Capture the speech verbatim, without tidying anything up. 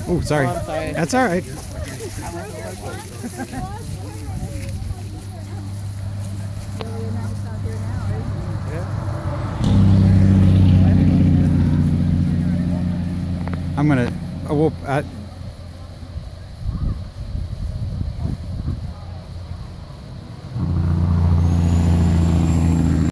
Oh, sorry. Oh, I'm sorry. That's all right. I'm gonna. Oh, well, uh,